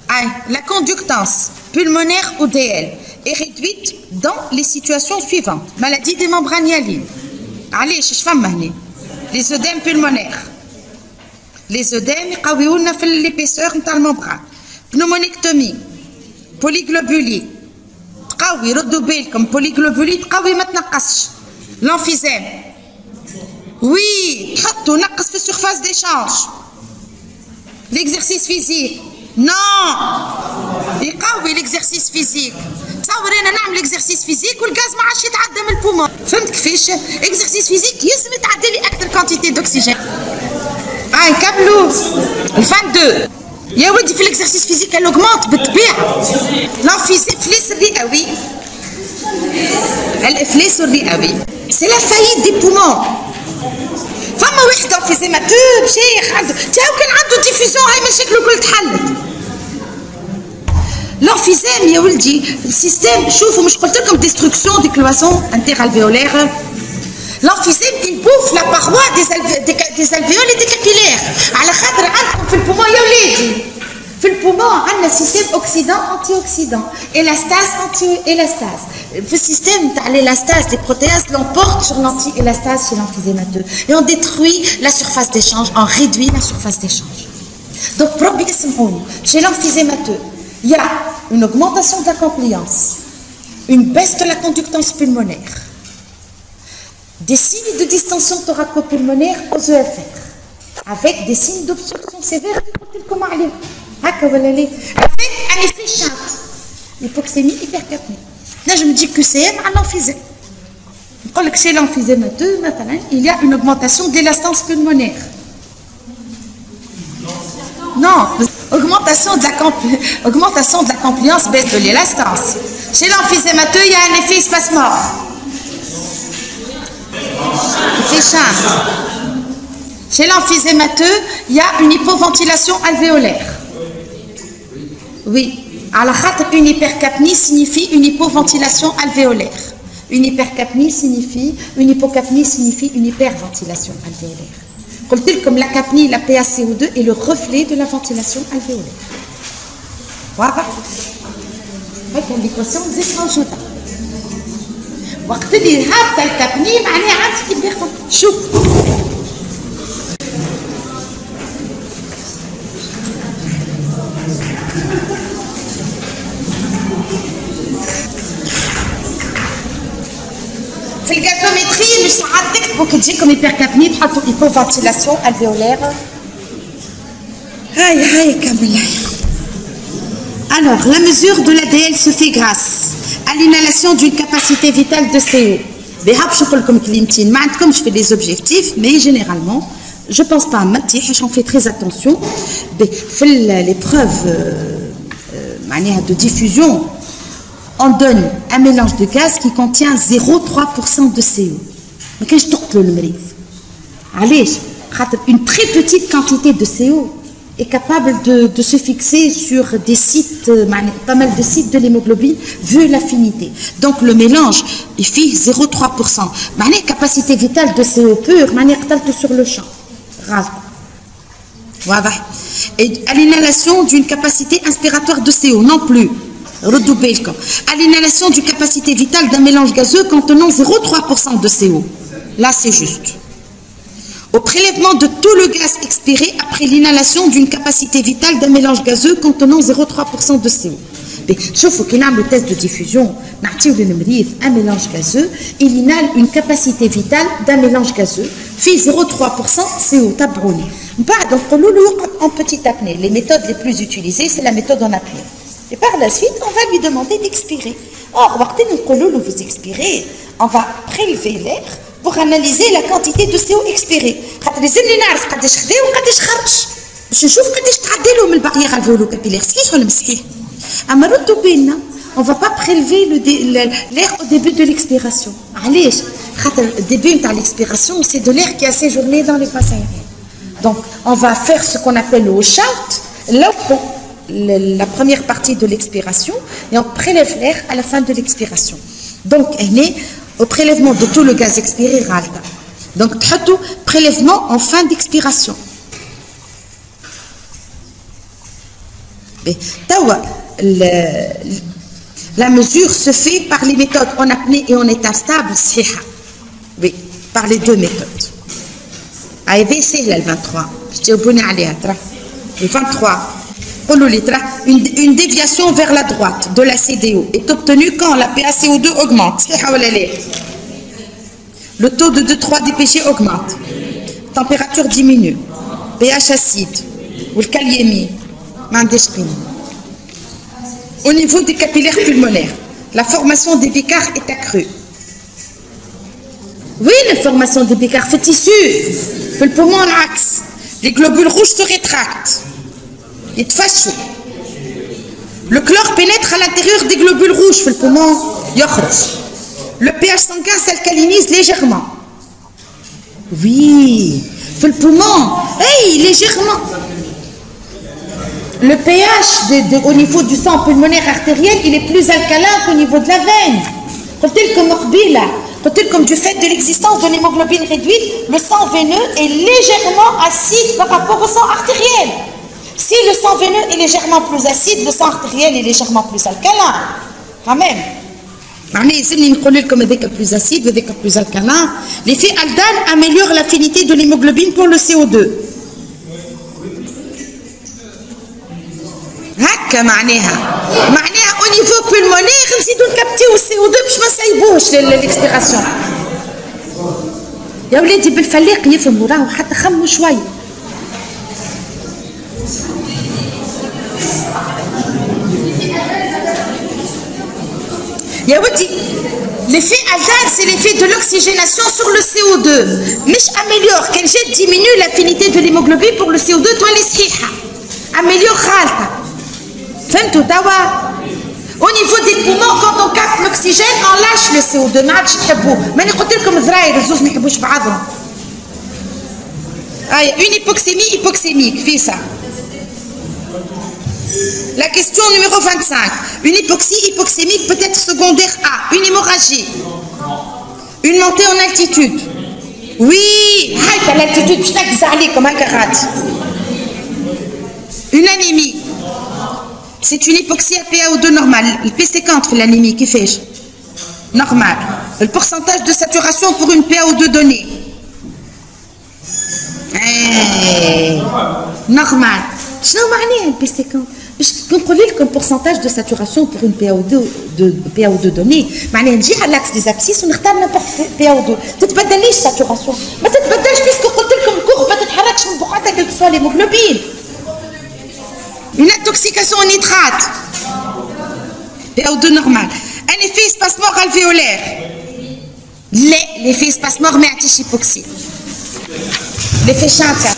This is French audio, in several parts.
La conductance pulmonaire ODL est réduite dans les situations suivantes. Maladie des membranes hyalines. Allez, je fais les œdèmes pulmonaires. Les œdèmes, ils fait l'épaisseur de la membrane. Pneumonectomie, polyglobulie. تقوي ردوا بالكم polyglobulie تقوي ما تنقصش. L'emphysème. Oui, تحطوا نقص في surface d'échange. L'exercice physique. Non. يقوي l'exercice physique. تصور انا نعمل exercice physique والغاز ما عادش يتعدى من البومون. فهمت كيفاش؟ exercice physique يلزم يتعدى لي اكثر quantité d'oxygène. نكملوا. 22. يا ودي في l'exercice physique elle augmente بالطبيعة. l'emphysème الرئوي. الإفلاس الرئوي. C'est la faillite des poumons. فما واحد emphysemateur شيخ عنده تاو كان عنده ديفيزيون هاي مشاكله كل تحلت. l'emphysème يا ولدي السيستم شوفوا مش قلت لكم destruction des cloisons interalvéolaires. l'emphysème il bouffe la paroi des alvéoles et des capillaires. على خاطر عندكم في البومون يا ولادي في البومون عندنا سيستم اوكسيدان انتي اوكسيدان élastase anti élastase. في السيستم تاع l'élastase des protéases l'emporte sur l'anti-élastase chez l'emphysémateux et on détruit la surface d'échange, on réduit la surface d'échange. Donc بربي اسمعوني chez l'emphysémateux il y a une augmentation de la compliance, une baisse de la conductance pulmonaire, des signes de distension thoraco-pulmonaire aux EFR, avec des signes d'obstruction sévère, avec un effet chante, hypoxémie, hypercapnie. Là, je me dis que c'est à l'emphysème. Chez l'emphysémateux, il y a une augmentation d'élastance pulmonaire. Non, augmentation de la compliance, baisse de l'élastance. Chez l'emphysémateux, il y a un effet spasmore. Effet chante. Chez l'emphysémateux, il y a une hypoventilation alvéolaire. Oui. Alors, une hypercapnie signifie une hypoventilation alvéolaire. Une hypercapnie signifie, une hypocapnie signifie une hyperventilation alvéolaire. Comme la capnie, la PaCO2 est le reflet de la ventilation alvéolaire. Voilà. هيك l'équation زيت وقت اللي هابطه الكابني معناها عندك كي بياخذ شوف في الغازومتري مش ساعات تكتبوا كي تجيكم هيبركابني تحطوا hypoventilation alvéolaire. هاي كمل. Alors, la mesure de l'ADL se fait grâce à l'inhalation d'une capacité vitale de CO. Je fais des objectifs, mais généralement, je ne pense pas à Mati, j'en fais très attention. L'épreuve de diffusion, on donne un mélange de gaz qui contient 0,3% de CO. Mais quand je tourne le mérite, allez, une très petite quantité de CO est capable de se fixer sur des sites, pas mal de sites de l'hémoglobine, vu l'affinité. Donc le mélange, il fait 0,3%. La capacité vitale de CO pur, sur le champ. Voilà. Et à l'inhalation d'une capacité inspiratoire de CO, non plus. À l'inhalation d'une capacité vitale d'un mélange gazeux contenant 0,3% de CO. Là, c'est juste. Au prélèvement de tout le gaz expiré après l'inhalation d'une capacité vitale d'un mélange gazeux contenant 0,3% de CO. Sauf qu'il a le test de diffusion, un mélange gazeux, il inhale une capacité vitale d'un mélange gazeux, fait 0,3% CO, tabrouni. En petite apnée, les méthodes les plus utilisées, c'est la méthode en apnée. Et par la suite, on va lui demander d'expirer. Or, vous expirez, on va prélever l'air pour analyser la quantité de CO expiré. On ne va pas prélever l'air au début de l'expiration. Le début de l'expiration, c'est de l'air qui a séjourné dans les vases aériens. Donc, on va faire ce qu'on appelle le washout, la première partie de l'expiration, et on prélève l'air à la fin de l'expiration. Donc, au prélèvement de tout le gaz expiré, donc prélèvement en fin d'expiration. La mesure se fait par les méthodes en apnée et en état stable. Oui, par les deux méthodes. C'est le 23. Je le 23. Une déviation vers la droite de la CDO est obtenue quand la PaCO2 augmente. Le taux de 2,3 dPg augmente. Température diminue. pH acide. Ou le kaliémie. Au niveau des capillaires pulmonaires, la formation des bicarres est accrue. Oui, la formation des bicarres fait tissu. Fait le poumon en axe. Les globules rouges se rétractent. Ils te fâchent. Le chlore pénètre à l'intérieur des globules rouges. Fait le poumon. Le pH sanguin s'alcalinise légèrement. Oui. Fait le poumon. Hey, légèrement. Le pH au niveau du sang pulmonaire artériel, il est plus alcalin qu'au niveau de la veine. Comme du fait de l'existence de l'hémoglobine réduite, le sang veineux est légèrement acide par rapport au sang artériel. Si le sang veineux est légèrement plus acide, le sang artériel est légèrement plus alcalin. Quand même. Plus acide, plus alcalin. L'effet aldane améliore l'affinité de l'hémoglobine pour le CO2. هكا معناها au niveau pulmonaire نزيدو نكابتيو CO2 باش ما نصايبوش للاكسبيراسيون. يا ولادي بالفلاق يفهموا راهو حتى خموا شويه. يا ودي l'effet aldane c'est l'effet de l'oxygénation sur le CO2 مش améliore كان جات diminue l'affinité de l'hémoglobine pour le CO2 تولي صحيحه améliore خالتها. فهمتوا توا؟ Au niveau des poumons, quand on capte l'oxygène, on lâche le CO2. ما عادش تحبوه. ماني قلت لكم زراير الزوز ما يحبوش بعضهم. Une hypoxémie hypoxémique, fait ça. La question numéro 25. Une hypoxie hypoxémique peut être secondaire à une hémorragie, une montée en altitude. Oui, à l'altitude, je comme un carat. Une anémie. C'est une hypoxie à PaO2 normale. Le P50 fait l'anémie, qui fait normal. Le pourcentage de saturation pour une PaO2 donnée. Normal. Je ne le P50. Je comprenez le pourcentage de saturation pour une PaO2 donnée. Je نجي على l'axe des abscisses ونختار n'importe PaO2. ما تتبدليش saturation. ما تتبدلش puisque قلت لكم الكوخ ما تتحركش من بقعتها quelle que soit l'hémoglobine. Une intoxication au nitrate. PaO2 normal. Un effet espacement alvéolaire. L'effet espacement mais hypoxie. L'effet Schanker.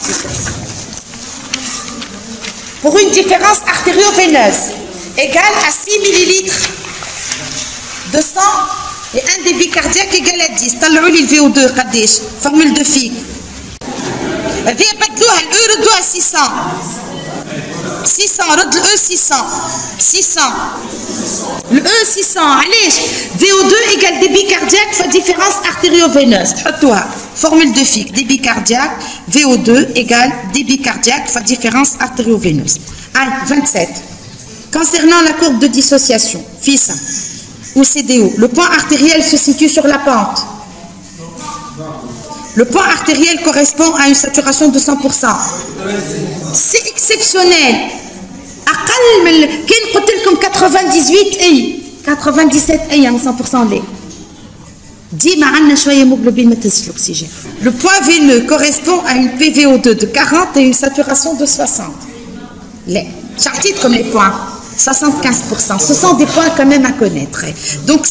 Pour une différence artério-veineuse égale à 6 ml de sang et un débit cardiaque égal à 10. طلعوا لي الVO2 قداش؟ Formule de Fick. هذه بدلوها الأو ردوها 600. 600 رد الأو 600. Le E600 علاش؟ VO2 égale débit cardiaque fois différence artério-veineuse. تحطوها. Formule de Fick, débit cardiaque, VO2 égale débit cardiaque fois différence artério-veineuse. 27. Concernant la courbe de dissociation, FISA ou CDO, le point artériel se situe sur la pente. Le point artériel correspond à une saturation de 100%. C'est exceptionnel. أقل من كان قلت لكم 98 أي 97 أي 100% ليه. ديما عندنا شويه hémoglobine ما تهزش l'oxygène. Le point veineux correspond à une PVO2 de 40 et une saturation de 60. Les chartites comme les points 75%. Ce sont des points quand même à connaître. Donc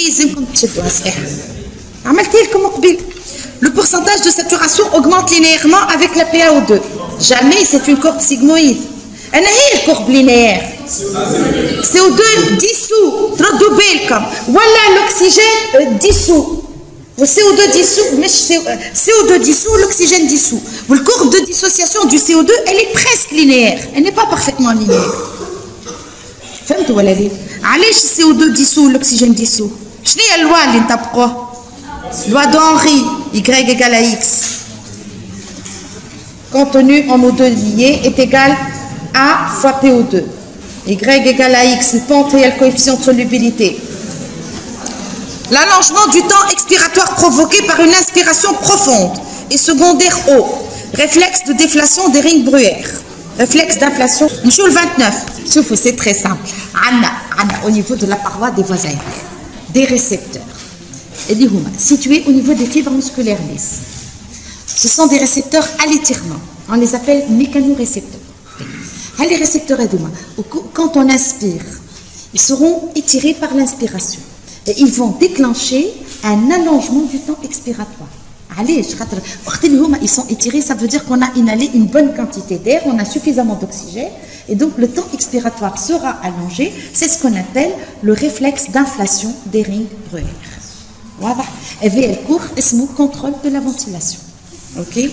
le pourcentage de saturation augmente linéairement avec la PaO2. Jamais c'est une courbe sigmoïde. أنا هي الكورب linéaire. CO2 dissous, تردوا بالكم ولا l'oxygène dissous. Le CO2 dissous, mais CO2 dissous, l'oxygène dissous. La courbe de dissociation du CO2, elle est presque linéaire. Elle n'est pas parfaitement linéaire. فهمتوا ولا لا؟ علاش CO2 dissous, l'oxygène dissous؟ شنو هي اللوا اللي نطبقوه؟ Loi d'Henry, Y égale à X. Contenu en O2 lié est égal à fois PO2. Y égale à x, le pente et le coefficient de solubilité. L'allongement du temps expiratoire provoqué par une inspiration profonde et secondaire au réflexe de déflation des rings Bruyère. Réflexe d'inflation. Monsieur le 29. C'est très simple. Au niveau de la paroi des voies aériennes, des récepteurs situés au niveau des fibres musculaires lisses. Ce sont des récepteurs à l'étirement. On les appelle mécanorécepteurs. Les récepteurs, quand on inspire, ils seront étirés par l'inspiration. Et ils vont déclencher un allongement du temps expiratoire. Ils sont étirés, ça veut dire qu'on a inhalé une bonne quantité d'air, on a suffisamment d'oxygène, et donc le temps expiratoire sera allongé. C'est ce qu'on appelle le réflexe d'inflation des rings Bruyère. Voilà. Et le cours, c'est le contrôle de la ventilation. Ok?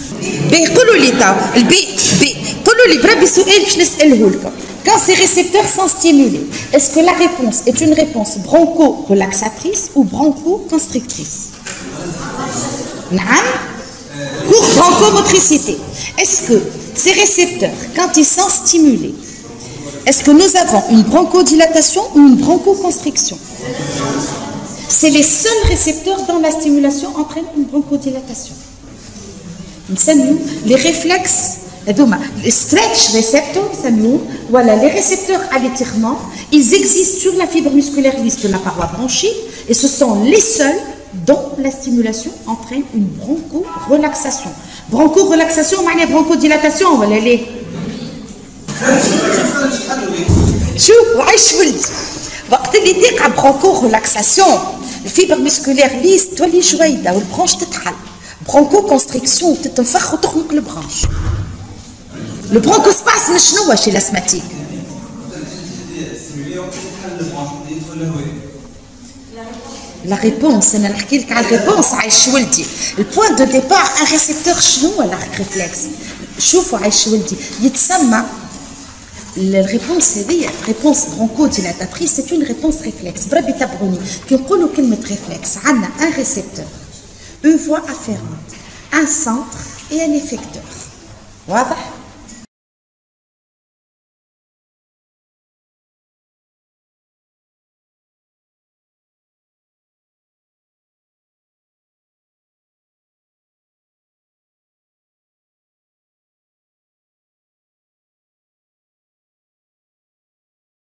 Quand ces récepteurs sont stimulés, est-ce que la réponse est une réponse broncho-relaxatrice ou broncho-constrictrice? Cours bronchomotricité. Est-ce que ces récepteurs, quand ils sont stimulés, est-ce que nous avons une bronchodilatation ou une bronchoconstriction? C'est les seuls récepteurs dont la stimulation entraîne une bronchodilatation. Les réflexes, les stretch récepteurs, voilà, les récepteurs à l'étirement, ils existent sur la fibre musculaire lisse de la paroi bronchique et ce sont les seuls dont la stimulation entraîne une broncho-relaxation. Broncho-relaxation, mais bronchodilatation, voilà les. وقت اللي تقع broncho-relaxation, الفيبر musculaire lisse تولي جويدة والبرانش تتحل. Bronchoconstriction, تتنفخ وتخنق البرانش. Le bronchospasme شنو هو chez l'asthmatique? La réponse, أنا نحكي لك على الريبونس عايش ولدي. Le point de départ, un récepteur شنو هو الريفلكس؟ شوفوا عايش ولدي يتسمى الريبونس هذه réponse bronchodilatatrice, c'est une réponse réflexe. بربي تبعوني كي نقولوا كلمة réflexe عندنا un récepteur, une voie afférente, un centre et un effecteur. واضح؟